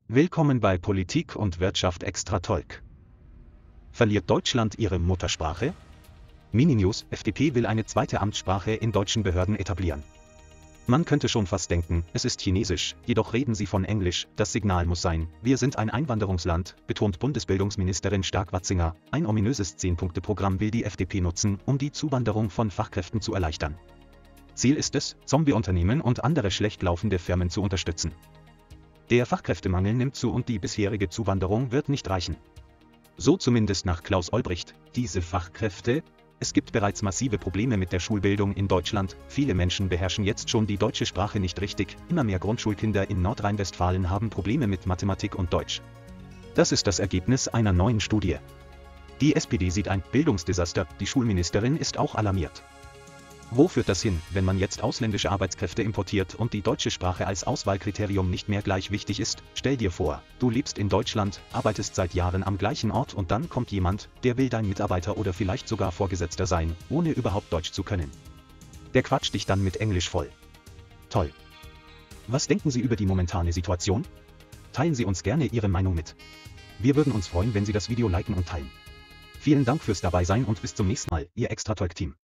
Willkommen bei Politik und Wirtschaft extra Talk. Verliert Deutschland ihre Muttersprache? Mini-News: FDP will eine zweite Amtssprache in deutschen Behörden etablieren. Man könnte schon fast denken, es ist Chinesisch, jedoch reden sie von Englisch. Das Signal muss sein: Wir sind ein Einwanderungsland, betont Bundesbildungsministerin Stark-Watzinger. Ein ominöses 10-Punkte-Programm will die FDP nutzen, um die Zuwanderung von Fachkräften zu erleichtern. Ziel ist es, Zombie-Unternehmen und andere schlecht laufende Firmen zu unterstützen. Der Fachkräftemangel nimmt zu und die bisherige Zuwanderung wird nicht reichen. So zumindest nach Klaus Olbricht. Diese Fachkräfte? Es gibt bereits massive Probleme mit der Schulbildung in Deutschland. Viele Menschen beherrschen jetzt schon die deutsche Sprache nicht richtig. Immer mehr Grundschulkinder in Nordrhein-Westfalen haben Probleme mit Mathematik und Deutsch. Das ist das Ergebnis einer neuen Studie. Die SPD sieht ein Bildungsdesaster. Die Schulministerin ist auch alarmiert. Wo führt das hin, wenn man jetzt ausländische Arbeitskräfte importiert und die deutsche Sprache als Auswahlkriterium nicht mehr gleich wichtig ist? Stell dir vor, du lebst in Deutschland, arbeitest seit Jahren am gleichen Ort und dann kommt jemand, der will dein Mitarbeiter oder vielleicht sogar Vorgesetzter sein, ohne überhaupt Deutsch zu können. Der quatscht dich dann mit Englisch voll. Toll. Was denken Sie über die momentane Situation? Teilen Sie uns gerne Ihre Meinung mit. Wir würden uns freuen, wenn Sie das Video liken und teilen. Vielen Dank fürs Dabeisein und bis zum nächsten Mal, Ihr Extra Talk Team.